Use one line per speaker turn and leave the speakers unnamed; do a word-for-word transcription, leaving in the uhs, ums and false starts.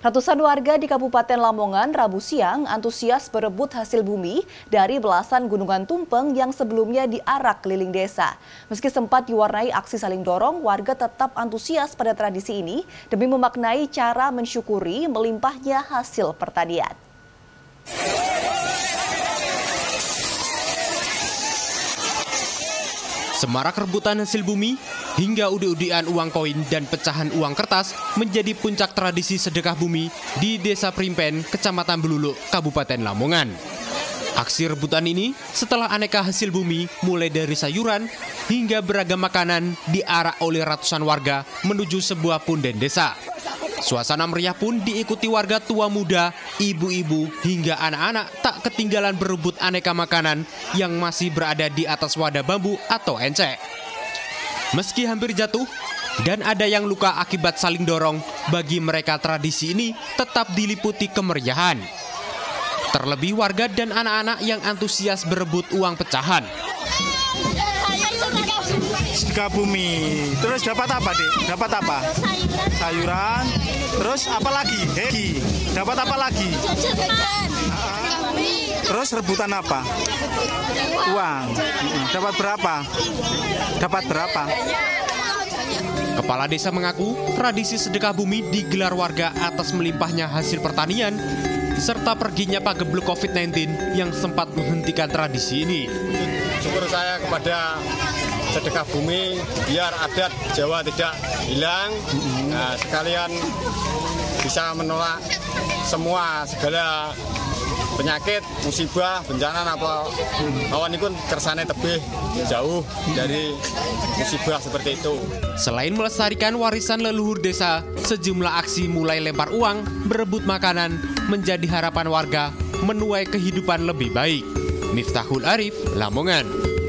Ratusan warga di Kabupaten Lamongan Rabu siang antusias berebut hasil bumi dari belasan gunungan tumpeng yang sebelumnya diarak keliling desa. Meski sempat diwarnai aksi saling dorong, warga tetap antusias pada tradisi ini demi memaknai cara mensyukuri melimpahnya hasil pertanian.
Semarak rebutan hasil bumi hingga udi-udian uang koin dan pecahan uang kertas menjadi puncak tradisi sedekah bumi di Desa Primpen, Kecamatan Beluluk, Kabupaten Lamongan. Aksi rebutan ini setelah aneka hasil bumi mulai dari sayuran hingga beragam makanan diarak oleh ratusan warga menuju sebuah punden desa. Suasana meriah pun diikuti warga tua muda, ibu-ibu hingga anak-anak tak ketinggalan berebut aneka makanan yang masih berada di atas wadah bambu atau encek. Meski hampir jatuh dan ada yang luka akibat saling dorong, bagi mereka tradisi ini tetap diliputi kemeriahan. Terlebih warga dan anak-anak yang antusias berebut uang pecahan.
Sedekah bumi. Terus dapat apa, Dek? Dapat apa?
Sayuran.
Sayuran. Terus apa lagi? Hegi. Dapat apa lagi? Terus rebutan apa? Uang. Dapat berapa? Dapat berapa?
Kepala desa mengaku tradisi sedekah bumi digelar warga atas melimpahnya hasil pertanian serta perginya pagebluk covid sembilan belas yang sempat menghentikan tradisi ini.
Syukur saya kepada sedekah bumi biar adat Jawa tidak hilang, nah, sekalian bisa menolak semua segala penyakit, musibah, bencana apa awan itu kersane tebih jauh dari musibah seperti itu.
Selain melestarikan warisan leluhur desa, sejumlah aksi mulai lempar uang, berebut makanan menjadi harapan warga menuai kehidupan lebih baik. Miftahul Arif, Lamongan.